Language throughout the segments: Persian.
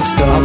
Afghanistan,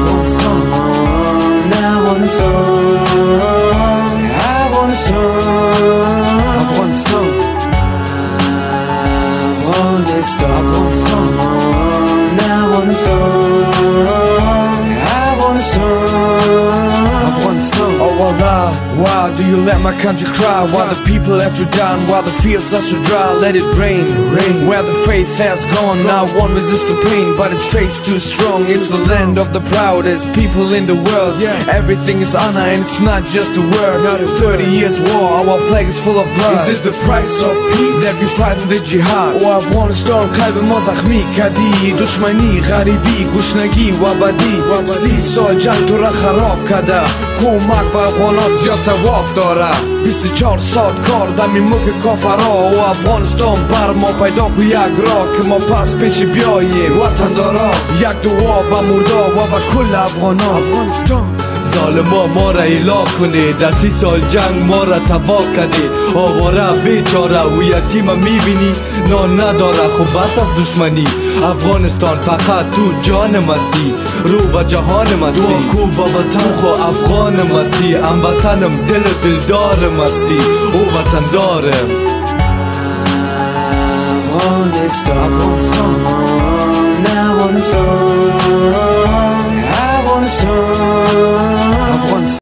Oh Allah, why do you let my country cry? While the people have to die, while the fields are so dry, let it rain. Where the faith has gone, now one resists the pain, but its faith's too strong. It's the land of the proudest people in the world. Everything is honor and it's not just a word. 30 years war, our flag is full of blood. Is it the price of peace that we fight in the jihad? O Afghanistan قلب ما زخمی کردی، دشمنی، غریبی، گشنگی و بدی. 30 سال جنگ تو را خراب کرده، کمک به افغانات زیاد ثواب داره. 24 ساعت کار دمی ملک کافرا و افغانستان بر ما پیدا کو یک راه که ما پس پیش بیاییم وطن دارا. یک دعا به مردا و به کل افغانا. افغانستان ظالما ما را اله کنه، در 30 سال جنگ ما را تباه کرده. آواره بیچاره و یتیم میبینی نان نداره، خب بس از دشمنی. افغانستان فقط تو جان مستی، رو و جهان مستی. دعا کو با وطن خو افغان مستی، ام وطنم دل دلدار مستی، او وطن دارم. Afghanistan, Afghanistan, Afghanistan.